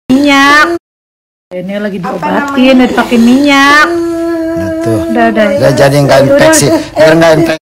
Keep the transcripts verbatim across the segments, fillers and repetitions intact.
minyak. Ini lagi diobatin, udah pakai minyak. Nah, tuh. Udah, udah. Udah jadi nggak infeksi, biar nggak infeksi.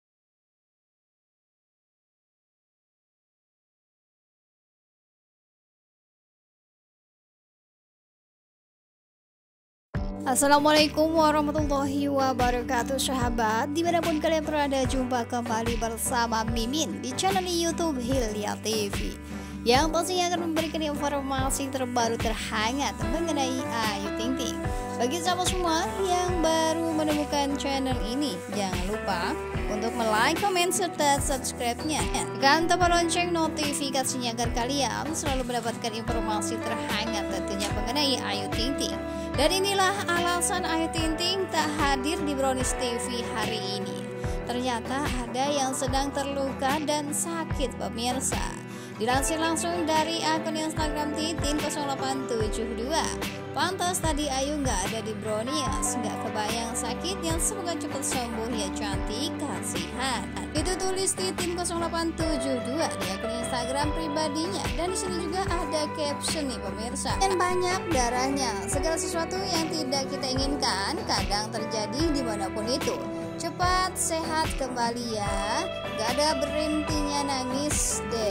Assalamualaikum warahmatullahi wabarakatuh, sahabat dimanapun kalian berada. Jumpa kembali bersama Mimin di channel YouTube Hilya T V yang pastinya akan memberikan informasi terbaru terhangat mengenai Ayu Ting Ting. Bagi sahabat semua yang baru menemukan channel ini, jangan lupa untuk like, comment, serta subscribe-nya. Tekan tombol lonceng notifikasinya agar kalian selalu mendapatkan informasi terhangat tentunya mengenai Ayu Ting Ting. Dan inilah alasan Ayu Ting Ting tak hadir di Brownies T V hari ini. Ternyata ada yang sedang terluka dan sakit, pemirsa. Dilansir langsung dari akun Instagram Titin nol delapan tujuh dua. Pantas tadi Ayu nggak ada di Brownies, nggak kebayang sakitnya, semoga cepat sembuh ya cantik, kasihan. Itu tulis Titin nol delapan tujuh dua di akun Instagram pribadinya. Dan di sini juga ada caption nih, pemirsa. Dan banyak darahnya, segala sesuatu yang tidak kita inginkan kadang terjadi dimanapun itu. Cepat sehat kembali ya, gak ada berhentinya nangis deh.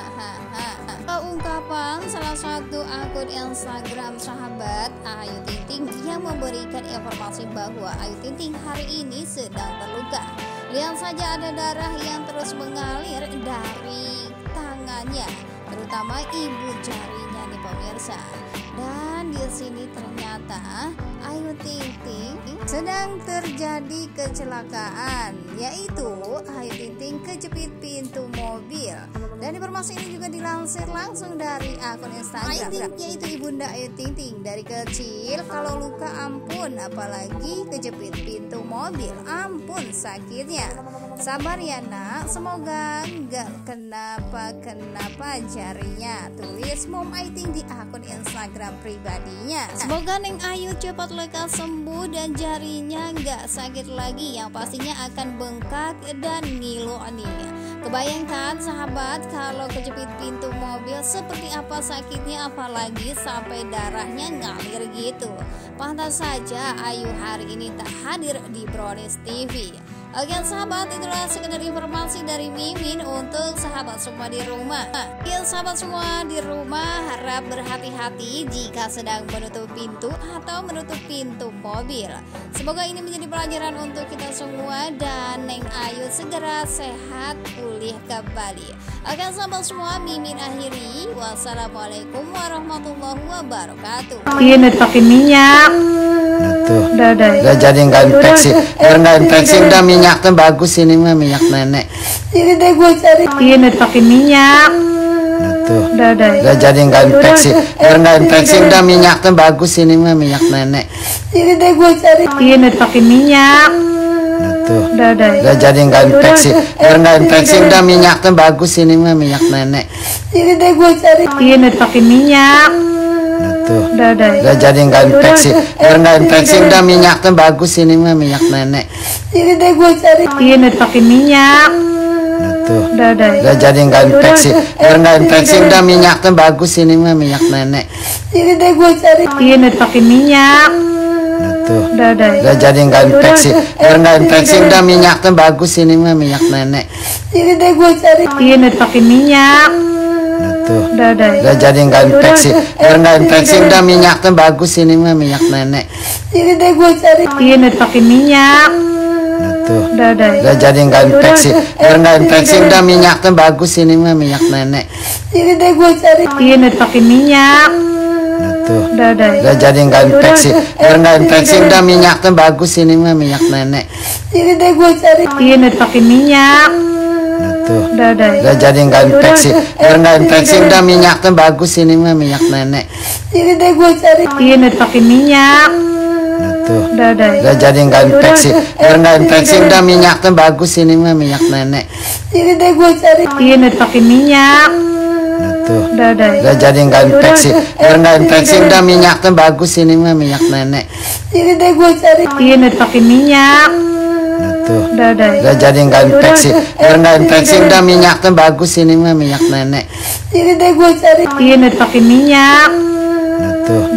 Hahaha. Ungkapan salah satu akun Instagram sahabat Ayu Ting Ting yang memberikan informasi bahwa Ayu Ting Ting hari ini sedang terluka. Lihat saja ada darah yang terus mengalir dari tangannya, terutama ibu jarinya nih, pemirsa. Dan di sini ternyata Ayu Ting Ting sedang terjadi kecelakaan, yaitu Ayu Ting Ting kejepit pintu mobil. Dan informasi ini juga dilansir langsung dari akun Instagram. Ayu Ting Ting yaitu ibunda Ayu Ting Ting. Dari kecil kalau luka ampun, apalagi kejepit pintu mobil, ampun sakitnya. Sabar ya nak, semoga nggak kenapa-kenapa jarinya, tulis Mom Ayu Ting di akun Instagram pribadinya. Semoga Neng Ayu cepat lekas sembuh dan jarinya nggak sakit lagi, yang pastinya akan bengkak dan ngilu nih. Kebayangkan sahabat kalau kejepit pintu mobil seperti apa sakitnya, apalagi sampai darahnya ngalir gitu. Pantas saja Ayu hari ini tak hadir di Brownies T V. Oke sahabat, itulah sekedar informasi dari Mimin untuk sahabat semua di rumah. Ya sahabat semua di rumah, harap berhati-hati jika sedang menutup pintu atau menutup pintu mobil. Semoga ini menjadi pelajaran untuk kita semua dan Neng Ayu segera sehat pulih kembali. Oke sahabat semua, Mimin akhiri. Wassalamualaikum warahmatullahi wabarakatuh. Iya, udah pakai minyak. Nah, tuh. Udah, udah. Udah jadi nggak infeksi, biar nggak infeksi. Udah minyak tuh bagus, ini mah minyak nenek. Ini deh gue cari. Iya, udah pakai minyak. Nah, tuh. Udah, udah. Udah jadi nggak infeksi, biar nggak infeksi. Udah minyak tuh bagus, ini mah minyak nenek. Ini deh gue cari. Iya, udah pakai minyak. Nah, tuh. Udah, udah. Udah jadi nggak infeksi, biar nggak infeksi. Udah minyak tuh bagus, ini mah minyak nenek. Ini deh gue cari. Iya, udah pakai minyak. Nah, tuh. Udah, udah. Udah jadi nggak infeksi, biar nggak infeksi. Udah minyak tuh bagus, ini mah minyak nenek. Ini deh gue cari. Iya, udah pakai minyak. Nah, tuh. Udah, udah. Udah jadi nggak infeksi, biar nggak infeksi. Udah minyak tuh bagus, ini mah minyak nenek. Ini deh gue cari. Iya, udah pakai minyak. Nah, tuh. Udah, udah. Udah jadi nggak infeksi, biar nggak infeksi. Udah minyak tuh bagus, ini mah minyak nenek. Ini deh gue cari. Iya, udah pakai minyak. Nah, tuh. Udah, udah. Udah jadi nggak infeksi, biar nggak infeksi. Udah minyak tuh bagus, ini mah minyak nenek. Ini deh gue cari. Iya, udah pakai minyak. Nah, tuh. Udah, udah. Udah jadi nggak infeksi, biar nggak infeksi. Udah minyak tuh bagus, ini mah minyak nenek. Ini deh gue cari. Iya, udah pakai minyak. Nah, tuh. Udah, udah. Udah jadi nggak infeksi, biar nggak infeksi. Udah minyak tuh bagus, ini mah minyak nenek. Ini deh gue cari. Iya, udah pakai minyak. Nah, tuh. Udah, udah. Udah jadi nggak infeksi, biar nggak infeksi. Udah minyak tuh bagus, ini mah minyak nenek. Ini deh gue cari. Iya, udah pakai minyak. Nah, tuh. Udah, udah. Udah jadi nggak infeksi, biar nggak infeksi. Udah minyak tuh bagus, ini mah minyak nenek. Ini deh gue cari. Iya, udah pakai minyak. Nah, tuh. Udah, udah. Udah jadi nggak infeksi, biar nggak infeksi. Udah minyak tuh bagus, ini mah minyak nenek. Ini deh gue cari. Iya, udah pakai minyak. Nah, tuh. Udah, udah. Udah jadi nggak infeksi, biar nggak infeksi. Udah minyak tuh bagus, ini mah minyak nenek. Ini deh gue cari. Iya, udah pakai minyak.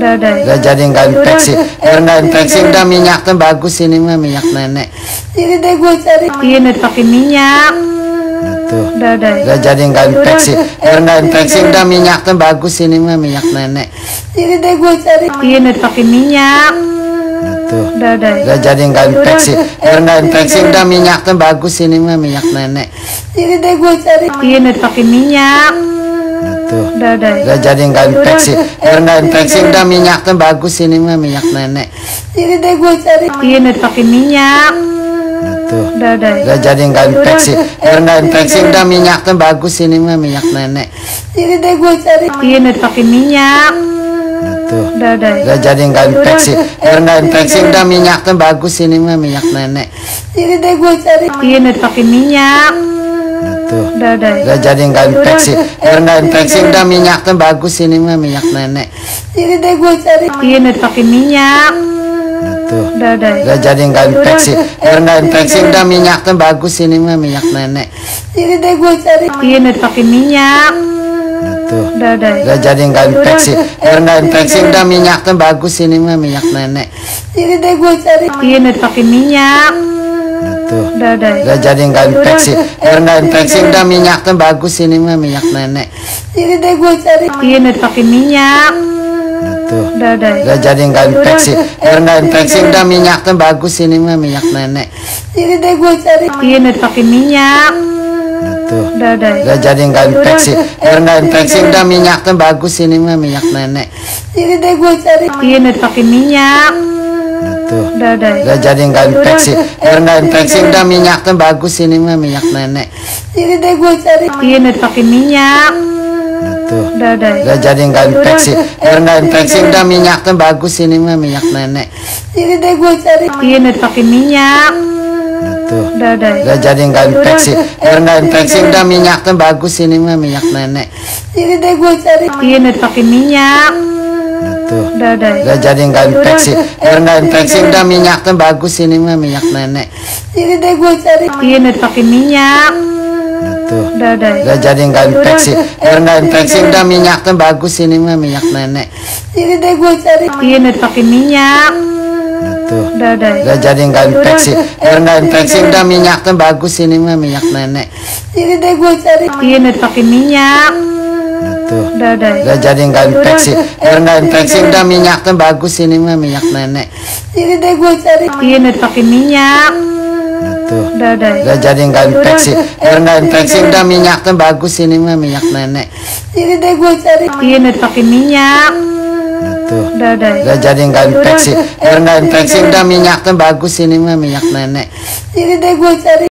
Udah, udah. Udah jadi nggak infeksi. Biar nggak infeksi udah minyak tuh bagus ini mah minyak nenek. Ini deh gue cari. Ini pakai minyak. Tuh. Udah, udah. Udah jadi nggak infeksi. Biar nggak infeksi udah minyak tuh bagus ini mah minyak nenek. Ini deh gue cari. Ini pakai minyak. Tuh. Udah, udah. Udah jadi nggak infeksi. Biar nggak infeksi udah minyak tuh bagus ini mah minyak nenek. Ini deh gue cari. Ini pakai minyak. Tuh. Udah, udah. Udah jadi nggak infeksi. Biar nggak infeksi udah minyak tuh bagus ini mah minyak nenek. Ini deh gue cari. Ini pakai minyak. Tuh. Udah, udah. Udah jadi nggak infeksi. Biar nggak infeksi udah minyak tuh bagus ini mah minyak nenek. Ini deh gue cari. Ini pakai minyak. Tuh. Udah, udah. Udah jadi nggak infeksi. Biar nggak infeksi udah minyak tuh bagus ini mah minyak nenek. Ini deh gue cari. Ini pakai minyak. Tuh. Udah, udah. Udah jadi nggak infeksi. Biar nggak infeksi udah minyak tuh bagus ini mah minyak nenek. Ini deh gue cari. Ini pakai minyak. Tuh. Udah, udah. Udah jadi nggak infeksi. Biar nggak infeksi udah minyak tuh bagus ini mah minyak nenek. Ini deh gue cari. Ini pakai minyak. Tuh. Udah, udah. Udah jadi nggak infeksi. Biar nggak infeksi udah minyak tuh bagus ini mah minyak nenek. Ini deh gue cari. Ini pakai minyak. Tuh. Udah, udah. Udah jadi nggak infeksi. Biar nggak infeksi udah minyak tuh bagus ini mah minyak nenek. Ini deh gue cari. Ini pakai minyak. Tuh. Udah, udah. Udah jadi nggak infeksi. Biar nggak infeksi udah minyak tuh bagus ini mah minyak nenek. Ini deh gue cari. Ini pakai minyak. Tuh. Udah, udah. Udah jadi nggak infeksi. Biar nggak infeksi udah minyak tuh bagus ini mah minyak nenek. Ini deh gue cari. Ini pakai minyak. Tuh. Udah, udah. Udah jadi nggak infeksi. Biar nggak infeksi udah minyak tuh bagus ini mah minyak nenek. Ini deh gue cari. Ini pakai minyak. Tuh. Udah, udah. Udah jadi nggak infeksi. Biar nggak infeksi udah minyak tuh bagus ini mah minyak nenek. Ini deh gue cari. Ini pakai minyak. Tuh. Udah, udah. Udah jadi nggak infeksi. Biar nggak infeksi udah minyak tuh bagus ini mah minyak nenek. Ini deh gue cari. Ini pakai minyak. Tuh. Udah, udah. Udah jadi nggak infeksi. Biar nggak infeksi udah minyak tuh bagus ini mah minyak nenek. Ini deh gue cari. Ini pakai minyak. Tuh. Udah, udah. Udah jadi nggak infeksi. Biar nggak infeksi udah minyak tuh bagus ini mah minyak nenek. Ini deh gue cari. Ini pakai minyak. Tuh. Udah, udah. Udah jadi nggak infeksi. Biar nggak infeksi udah minyak tuh bagus ini mah minyak nenek. Ini deh gue cari. Ini pakai minyak. Tuh. Udah, udah. Udah jadi nggak infeksi. Biar nggak infeksi udah minyak tuh bagus ini mah minyak nenek. Ini deh gue cari. Ini pakai minyak. Tuh. Udah, udah. Udah jadi nggak infeksi. Biar nggak infeksi udah minyak tuh bagus ini mah minyak nenek. Ini deh gue cari. Ini pakai minyak. Tuh. Udah, udah. Udah jadi nggak infeksi. Biar nggak infeksi udah minyak tuh bagus ini mah minyak nenek. Ini deh gue cari.